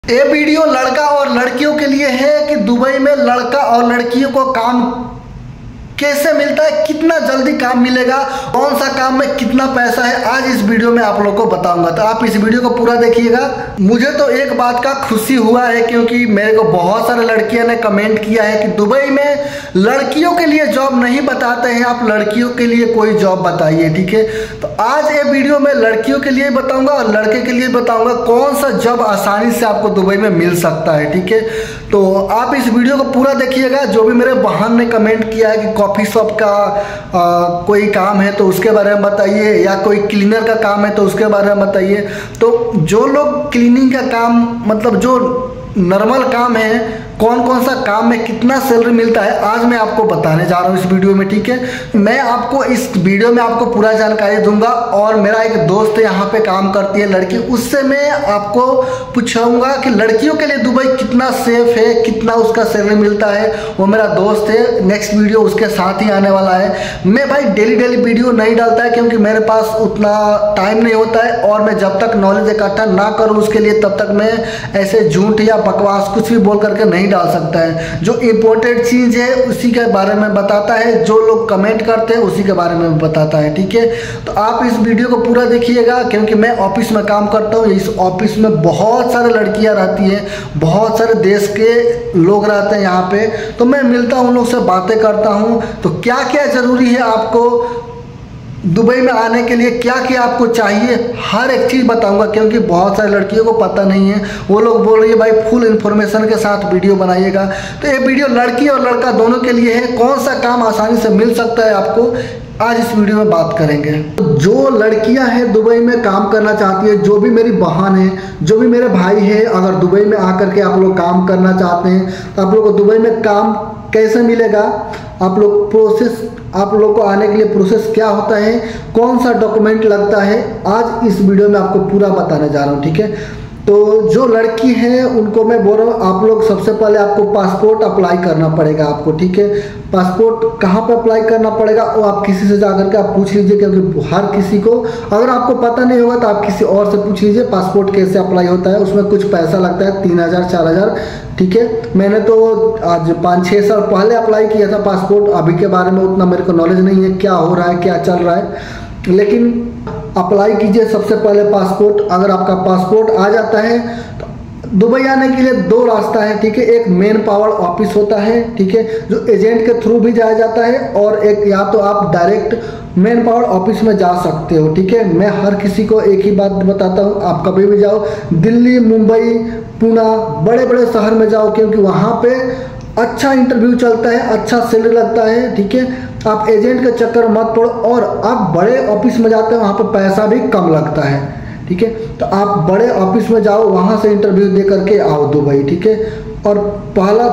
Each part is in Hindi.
ये वीडियो लड़का और लड़कियों के लिए है कि दुबई में लड़का और लड़कियों को काम कैसे मिलता है, कितना जल्दी काम मिलेगा, कौन सा काम में कितना पैसा है, आज इस वीडियो में आप लोगों को बताऊंगा। तो आप इस वीडियो को पूरा देखिएगा। मुझे तो एक बात का खुशी हुआ है क्योंकि मेरे को बहुत सारे लड़कियों ने कमेंट किया है कि दुबई में लड़कियों के लिए जॉब नहीं बताते हैं, आप लड़कियों के लिए कोई जॉब बताइए। ठीक है, तो आज ये वीडियो में लड़कियों के लिए बताऊंगा और लड़के के लिए बताऊंगा कौन सा जॉब आसानी से आपको दुबई में मिल सकता है। ठीक है, तो आप इस वीडियो को पूरा देखिएगा। जो भी मेरे बहन ने कमेंट किया है कि कॉफ़ी शॉप का कोई काम है तो उसके बारे में बताइए, या कोई क्लीनर का काम है तो उसके बारे में बताइए। तो जो लोग क्लीनिंग का काम, मतलब जो नॉर्मल काम है, कौन कौन सा काम में कितना सैलरी मिलता है, आज मैं आपको बताने जा रहा हूँ इस वीडियो में। ठीक है, मैं आपको इस वीडियो में आपको पूरा जानकारी दूंगा। और मेरा एक दोस्त है यहाँ पे काम करती है लड़की, उससे मैं आपको पूछूंगा कि लड़कियों के लिए दुबई कितना सेफ है, कितना उसका सैलरी मिलता है। वो मेरा दोस्त है, नेक्स्ट वीडियो उसके साथ ही आने वाला है। मैं भाई डेली वीडियो नहीं डालता है क्योंकि मेरे पास उतना टाइम नहीं होता है, और मैं जब तक नॉलेज इकट्ठा ना करूँ उसके लिए तब तक मैं ऐसे झूठ या बकवास कुछ भी बोल करके नहीं डाल सकता है। जो इम्पोर्टेंट चीज़ है उसी के बारे में बताता है, जो लोग कमेंट करते हैं उसी के बारे में बताता है। ठीक है, तो आप इस वीडियो को पूरा देखिएगा क्योंकि मैं ऑफिस में काम करता हूँ। इस ऑफिस में बहुत सारे लड़कियां रहती हैं, बहुत सारे देश के लोग रहते हैं यहाँ पे, तो मैं मिलता हूँ उन लोग से, बातें करता हूँ। तो क्या क्या ज़रूरी है आपको दुबई में आने के लिए, क्या क्या आपको चाहिए, हर एक चीज़ बताऊंगा क्योंकि बहुत सारी लड़कियों को पता नहीं है। वो लोग बोल रही है भाई फुल इन्फॉर्मेशन के साथ वीडियो बनाइएगा। तो ये वीडियो लड़की और लड़का दोनों के लिए है। कौन सा काम आसानी से मिल सकता है आपको, आज इस वीडियो में बात करेंगे। जो लड़कियां हैं दुबई में काम करना चाहती है, जो भी मेरी बहन है, जो भी मेरे भाई है, अगर दुबई में आकर के आप लोग काम करना चाहते हैं तो आप लोग को दुबई में काम कैसे मिलेगा, आप लोग प्रोसेस, आप लोग को आने के लिए प्रोसेस क्या होता है, कौन सा डॉक्यूमेंट लगता है, आज इस वीडियो में आपको पूरा बताने जा रहा हूँ। ठीक है, तो जो लड़की है उनको मैं बोल रहा हूँ, आप लोग सबसे पहले आपको पासपोर्ट अप्लाई करना पड़ेगा आपको। ठीक है, पासपोर्ट कहाँ पर अप्लाई करना पड़ेगा वो आप किसी से जाकर के आप पूछ लीजिए, क्योंकि हर किसी को, अगर आपको पता नहीं होगा तो आप किसी और से पूछ लीजिए पासपोर्ट कैसे अप्लाई होता है। उसमें कुछ पैसा लगता है, 3000 4000। ठीक है, मैंने तो आज 5-6 साल पहले अप्लाई किया था पासपोर्ट। अभी के बारे में उतना मेरे को नॉलेज नहीं है, क्या हो रहा है, क्या चल रहा है, लेकिन अप्लाई कीजिए सबसे पहले पासपोर्ट। अगर आपका पासपोर्ट आ जाता है तो दुबई आने के लिए 2 रास्ता है। ठीक है, एक मेन पावर ऑफिस होता है, ठीक है, जो एजेंट के थ्रू भी जाया जाता है, और एक या तो आप डायरेक्ट मेन पावर ऑफिस में जा सकते हो। ठीक है, मैं हर किसी को एक ही बात बताता हूँ, आप कभी भी जाओ, दिल्ली, मुंबई, पुणे, बड़े बड़े शहर में जाओ, क्योंकि वहाँ पे अच्छा इंटरव्यू चलता है, अच्छा सैलरी लगता है। ठीक है, आप एजेंट के चक्कर मत पड़ो, और आप बड़े ऑफिस में जाते हैं वहाँ पर पैसा भी कम लगता है। ठीक है, तो आप बड़े ऑफिस में जाओ, वहाँ से इंटरव्यू दे करके आओ दुबई। ठीक है, और पहला,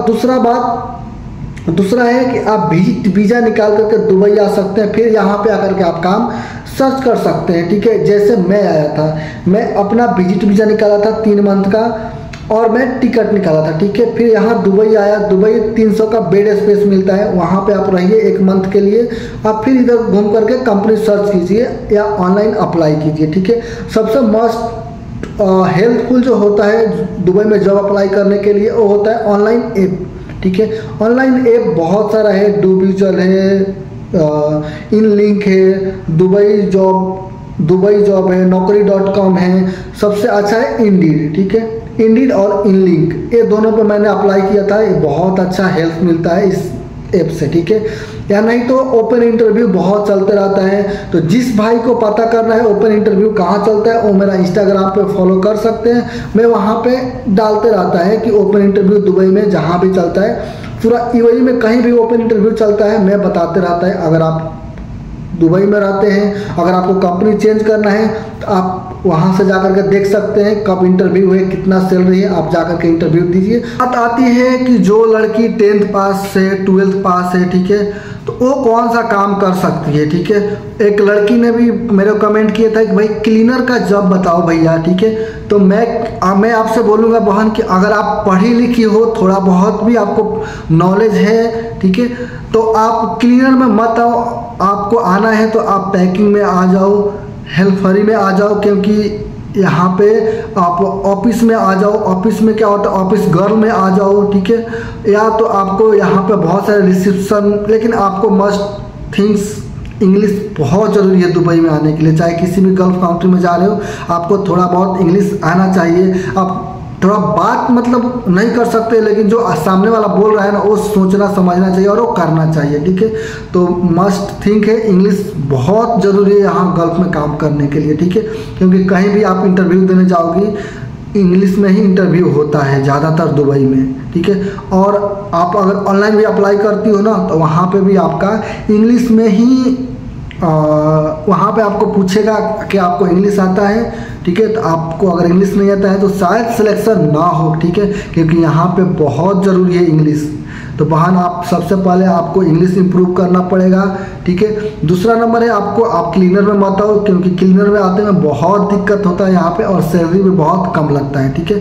दूसरा है कि आप विजिट वीज़ा निकाल करके दुबई आ सकते हैं, फिर यहाँ पे आकर के आप काम सर्च कर सकते हैं। ठीक है, जैसे मैं आया था, मैं अपना विजिट वीज़ा निकाला था 3 मंथ का, और मैं टिकट निकाला था। ठीक है, फिर यहाँ दुबई आया। दुबई 300 का बेड स्पेस मिलता है, वहाँ पे आप रहिए 1 मंथ के लिए। आप फिर इधर घूम करके कंपनी सर्च कीजिए या ऑनलाइन अप्लाई कीजिए। ठीक है, सबसे मस्ट हेल्पफुल जो होता है दुबई में जॉब अप्लाई करने के लिए वो होता है ऑनलाइन ऐप। ठीक है, ऑनलाइन ऐप बहुत सारा है, डूबीजल है, इनलिंक है, दुबई जॉब है, naukri.com है, सबसे अच्छा है इंडीड। ठीक है, इंडीड और इनलिंक, ये दोनों पे मैंने अप्लाई किया था, ये बहुत अच्छा हेल्प मिलता है इस ऐप से। ठीक है, या नहीं तो ओपन इंटरव्यू बहुत चलते रहता है। तो जिस भाई को पता करना है ओपन इंटरव्यू कहाँ चलता है, वो मेरा इंस्टाग्राम पे फॉलो कर सकते हैं। मैं वहाँ पे डालते रहता है कि ओपन इंटरव्यू दुबई में जहाँ भी चलता है, पूरा यूएई में कहीं भी ओपन इंटरव्यू चलता है, मैं बताते रहता है। अगर आप दुबई में रहते हैं, अगर आपको कंपनी चेंज करना है तो आप वहाँ से जाकर के देख सकते हैं कब इंटरव्यू है, कितना सैलरी है, आप जाकर के इंटरव्यू दीजिए। बात आती है कि जो लड़की 10th पास है, 12th पास है, ठीक है, तो वो कौन सा काम कर सकती है। ठीक है, एक लड़की ने भी मेरे को कमेंट किया था कि भाई क्लीनर का जॉब बताओ भैया। ठीक है, तो मैं आपसे बोलूँगा बहन कि अगर आप पढ़ी लिखी हो, थोड़ा बहुत भी आपको नॉलेज है, ठीक है, तो आप क्लीनर में मत आओ। आपको आना है तो आप पैकिंग में आ जाओ, हेल्परी में आ जाओ, क्योंकि यहाँ पे आप ऑफिस में आ जाओ। ऑफिस में क्या होता है, ऑफिस गर्ल में आ जाओ, ठीक है। या तो आपको यहाँ पे बहुत सारे रिसेप्शन, लेकिन आपको मस्ट थिंग्स इंग्लिश बहुत ज़रूरी है दुबई में आने के लिए। चाहे किसी भी गल्फ कंट्री में जा रहे हो, आपको थोड़ा बहुत इंग्लिश आना चाहिए। आप थोड़ा बात मतलब नहीं कर सकते, लेकिन जो सामने वाला बोल रहा है ना, वो सोचना समझना चाहिए और वो करना चाहिए, ठीक है। तो मस्ट थिंक है, इंग्लिश बहुत ज़रूरी है यहाँ गल्फ में काम करने के लिए, ठीक है। क्योंकि कहीं भी आप इंटरव्यू देने जाओगी, इंग्लिश में ही इंटरव्यू होता है ज़्यादातर दुबई में, ठीक है। और आप अगर ऑनलाइन भी अप्लाई करती हो ना, तो वहाँ पे भी आपका इंग्लिश में ही वहाँ पे आपको पूछेगा कि आपको इंग्लिश आता है, ठीक है। तो आपको अगर इंग्लिश नहीं आता है तो शायद सिलेक्शन ना हो, ठीक है, क्योंकि यहाँ पे बहुत ज़रूरी है इंग्लिश। तो बहन, आप सबसे पहले आपको इंग्लिश इंप्रूव करना पड़ेगा, ठीक है। दूसरा नंबर है, आप क्लीनर में मत आओ, क्योंकि क्लीनर में आते में बहुत दिक्कत होता है यहाँ पे, और सैलरी भी बहुत कम लगता है, ठीक है।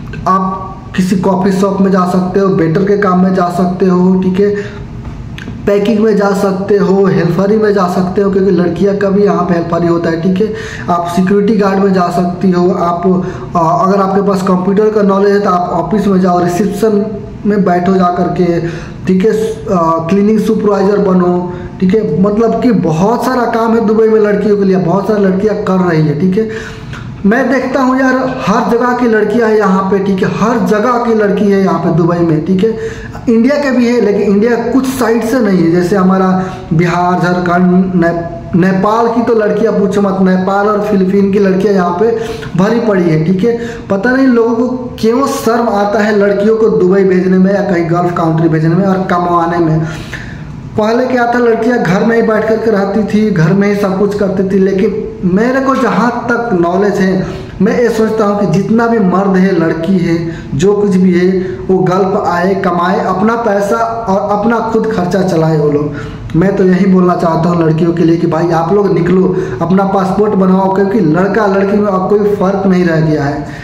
आप किसी कॉफ़ी शॉप में जा सकते हो, वेटर के काम में जा सकते हो, ठीक है। पैकिंग में जा सकते हो, हेल्परी में जा सकते हो, क्योंकि लड़कियां का भी यहाँ पे हेल्परी होता है, ठीक है। आप सिक्योरिटी गार्ड में जा सकती हो। आप अगर आपके पास कंप्यूटर का नॉलेज है तो आप ऑफिस में जाओ, रिसेप्शन में बैठो जा करके, ठीक है। क्लीनिंग सुपरवाइजर बनो, ठीक है। मतलब कि बहुत सारा काम है दुबई में लड़कियों के लिए, बहुत सारी लड़कियाँ कर रही है, ठीक है। मैं देखता हूँ यार, हर जगह की लड़कियाँ है यहाँ पे, ठीक है। हर जगह की लड़की है यहाँ पे दुबई में, ठीक है। इंडिया के भी है, लेकिन इंडिया कुछ साइड से नहीं है, जैसे हमारा बिहार, झारखंड, नेपाल की तो लड़कियाँ पूछो मत। नेपाल और फिलीपीन की लड़कियाँ यहाँ पे भरी पड़ी है, ठीक है। पता नहीं लोगों को क्यों शर्म आता है लड़कियों को दुबई भेजने में या कहीं गल्फ कंट्री भेजने में और कमाने में। पहले क्या था, लड़कियां घर में ही बैठ करके रहती थी, घर में ही सब कुछ करती थी। लेकिन मेरे को जहाँ तक नॉलेज है, मैं ये सोचता हूँ कि जितना भी मर्द है, लड़की है, जो कुछ भी है, वो गल्फ आए, कमाए, अपना पैसा और अपना खुद खर्चा चलाए वो लोग। मैं तो यही बोलना चाहता हूँ लड़कियों के लिए कि भाई आप लोग निकलो, अपना पासपोर्ट बनवाओ, क्योंकि लड़का लड़की में अब कोई फ़र्क नहीं रह गया है।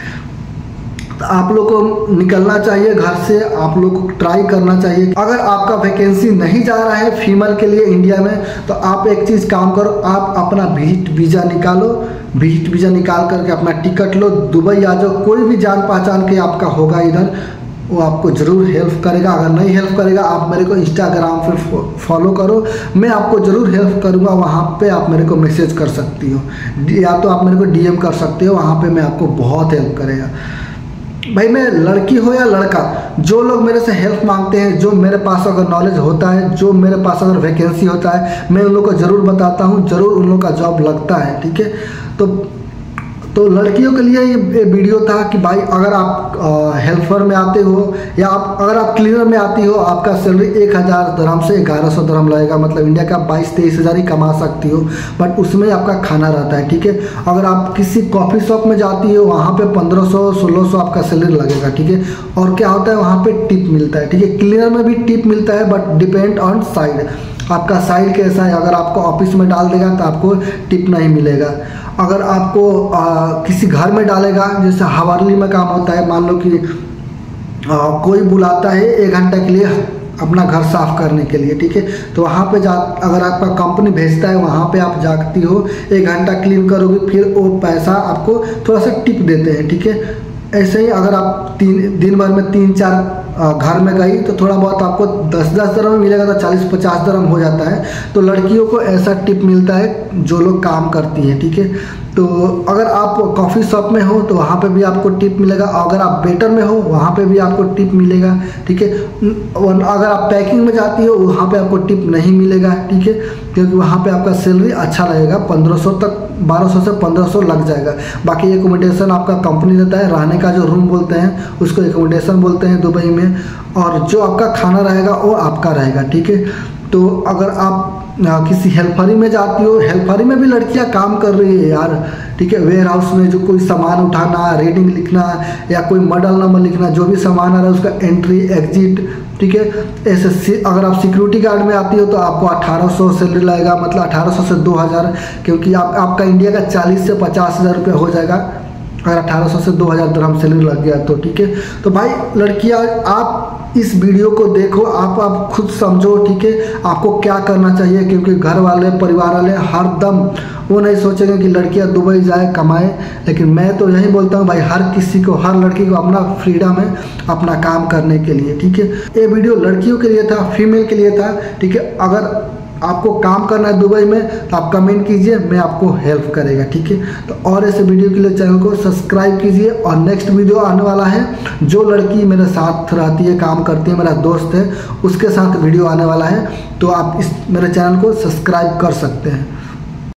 तो आप लोग को निकलना चाहिए घर से, आप लोग को ट्राई करना चाहिए। अगर आपका वैकेंसी नहीं जा रहा है फीमेल के लिए इंडिया में, तो आप एक चीज़ काम करो, आप अपना विजिट वीज़ा निकालो, विजिट वीज़ा निकाल करके अपना टिकट लो, दुबई आ जाओ। कोई भी जान पहचान के आपका होगा इधर, वो आपको ज़रूर हेल्प करेगा। अगर नहीं हेल्प करेगा, आप मेरे को इंस्टाग्राम पे फॉलो करो, मैं आपको ज़रूर हेल्प करूँगा। वहाँ पे आप मेरे को मैसेज कर सकती हो, या तो आप मेरे को डीएम कर सकते हो, वहाँ पे मैं आपको बहुत हेल्प करेगा। भाई, मैं लड़की हो या लड़का, जो लोग मेरे से हेल्प मांगते हैं, जो मेरे पास अगर नॉलेज होता है, जो मेरे पास अगर वैकेंसी होता है, मैं उन लोग को ज़रूर बताता हूँ, ज़रूर उन लोग का जॉब लगता है, ठीक है। तो लड़कियों के लिए ये वीडियो था कि भाई अगर आप हेल्पर में आते हो या अगर आप क्लीनर में आती हो, आपका सैलरी 1000 दरहम से 1100 दरहम लगेगा। मतलब इंडिया का 22-23 हज़ार ही कमा सकती हो, बट उसमें आपका खाना रहता है, ठीक है। अगर आप किसी कॉफ़ी शॉप में जाती हो, वहाँ पे 1500-1600 आपका सैलरी लगेगा, ठीक है। और क्या होता है, वहाँ पे टिप मिलता है, ठीक है। क्लीनर में भी टिप मिलता है, बट डिपेंड ऑन साइड, आपका साइड कैसा है। अगर आपको ऑफिस में डाल देगा तो आपको टिप नहीं मिलेगा। अगर आपको किसी घर में डालेगा, जैसे हवाली में काम होता है, मान लो कि कोई बुलाता है 1 घंटा के लिए अपना घर साफ करने के लिए, ठीक है। तो वहाँ पे अगर आपका कंपनी भेजता है, वहाँ पे आप जाती हो, 1 घंटा क्लीन करोगे, फिर वो पैसा आपको थोड़ा सा टिप देते हैं, ठीक है। ऐसे ही अगर आप दिन भर में 3-4 घर में गई तो थोड़ा बहुत आपको 10-10 दरम मिलेगा, तो 40-50 दरम हो जाता है। तो लड़कियों को ऐसा टिप मिलता है जो लोग काम करती हैं, ठीक है। तो अगर आप कॉफ़ी शॉप में हो तो वहाँ पे भी आपको टिप मिलेगा, अगर आप वेटर में हो वहाँ पे भी आपको टिप मिलेगा, ठीक है। अगर आप पैकिंग में जाती हो वहाँ पे आपको टिप नहीं मिलेगा, ठीक है, क्योंकि वहाँ पे आपका सैलरी अच्छा रहेगा, 1500 तक, 1200 से 1500 लग जाएगा। बाकी एकोमोडेशन आपका कंपनी देता है, रहने का जो रूम बोलते हैं उसको एकोमोडेशन बोलते हैं दुबई में, और जो आपका खाना रहेगा वो आपका रहेगा, ठीक है। तो अगर आप किसी हेल्परी में जाती हो, हेल्परी में भी लड़कियां काम कर रही है यार, ठीक है। वेयर हाउस में जो कोई सामान उठाना, रीडिंग लिखना या कोई मॉडल नंबर लिखना, जो भी सामान आ रहा है उसका एंट्री एग्जिट, ठीक है। ऐसे अगर आप सिक्योरिटी गार्ड में आती हो तो आपको 1800 सैलरी लगेगा, मतलब 1800 से 2000, क्योंकि आपका इंडिया का 40 से 50 हज़ार रुपये हो जाएगा अगर 1800 से 2000 दिरहम सैलरी लग गया तो ठीक है। तो भाई लड़कियां, आप इस वीडियो को देखो, आप खुद समझो, ठीक है, आपको क्या करना चाहिए, क्योंकि घर वाले परिवार वाले हर दम वो नहीं सोचेंगे कि लड़कियां दुबई जाए कमाए। लेकिन मैं तो यही बोलता हूँ भाई, हर किसी को, हर लड़की को अपना फ्रीडम है अपना काम करने के लिए, ठीक है। ये वीडियो लड़कियों के लिए था, फीमेल के लिए था, ठीक है। अगर आपको काम करना है दुबई में तो आप कमेंट कीजिए, मैं आपको हेल्प करेगा, ठीक है। तो और ऐसे वीडियो के लिए चैनल को सब्सक्राइब कीजिए। और नेक्स्ट वीडियो आने वाला है, जो लड़की मेरे साथ रहती है, काम करती है, मेरा दोस्त है, उसके साथ वीडियो आने वाला है। तो आप इस मेरे चैनल को सब्सक्राइब कर सकते हैं।